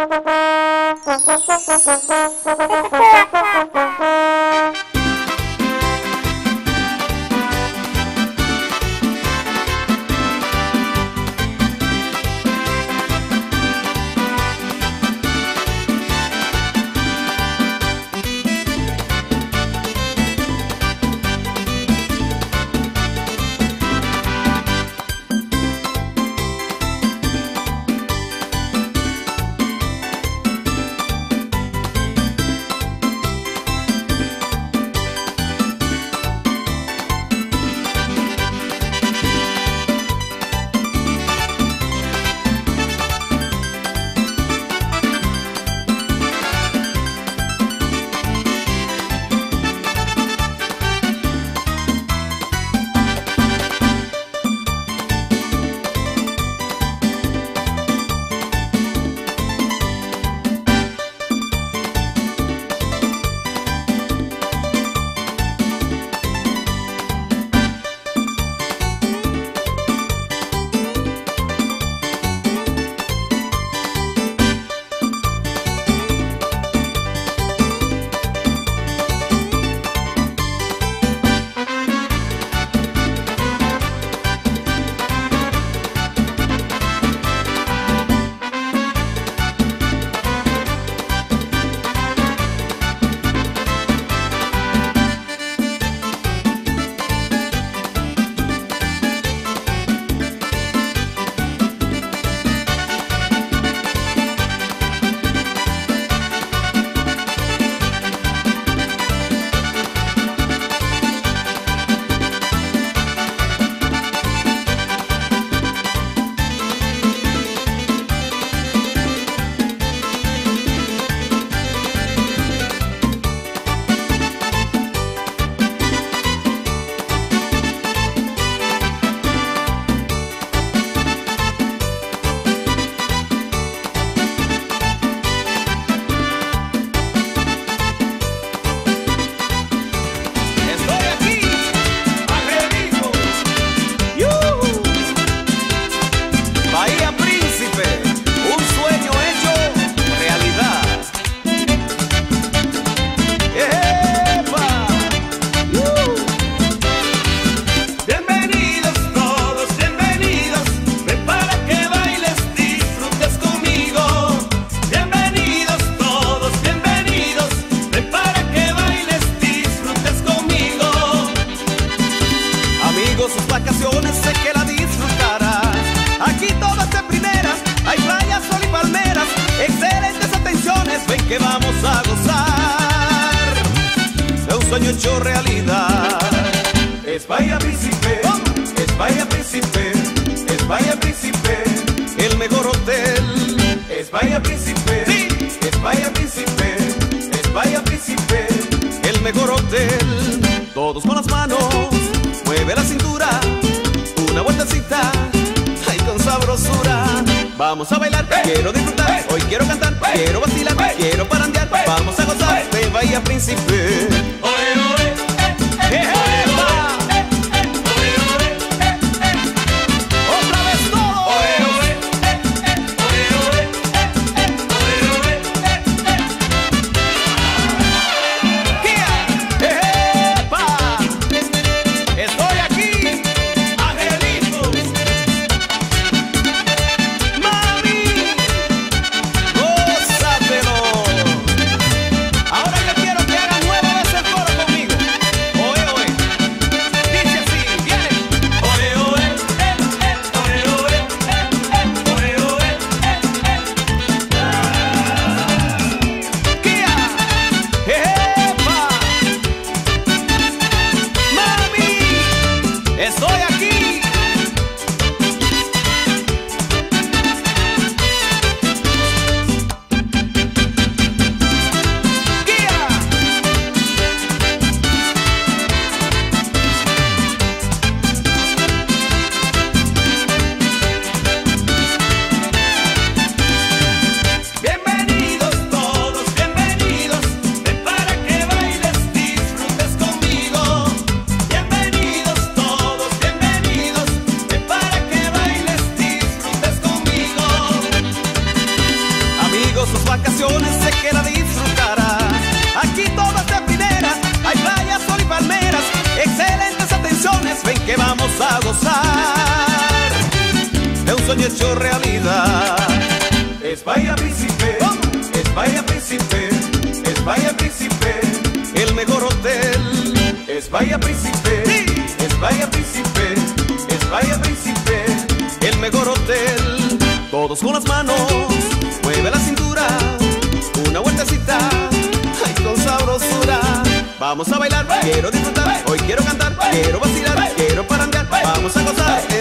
que vamos a gozar de un sueño hecho realidad. España Príncipe, España Príncipe, España Príncipe, el mejor hotel. España Príncipe, sí. España Príncipe, España Príncipe, el mejor hotel. Todos con las manos, mueve la cintura, una vueltecita, ay con sabrosura. Vamos a bailar, quiero disfrutar, hoy quiero cantar, quiero vacilar, quiero parandear. Vamos a gozar de Bahía Príncipe. Otra vez todo. Estoy aquí, Angelito. Mami, gózatelo. Ahora yo quiero que hagan nueva vez el coro conmigo. Oye, oye. gozar de un sueño hecho realidad. Es Bahía Príncipe, es Bahía Príncipe, es Bahía Príncipe, el mejor hotel. Es Bahía Príncipe, es Bahía Príncipe, es Bahía Príncipe, el mejor hotel. Todos con las manos, mueve la cintura, una vueltecita, ay, con sabrosura. Vamos a bailar, quiero disfrutar, hoy quiero cantar, quiero vacilar, quiero parangar, vamos a gozar.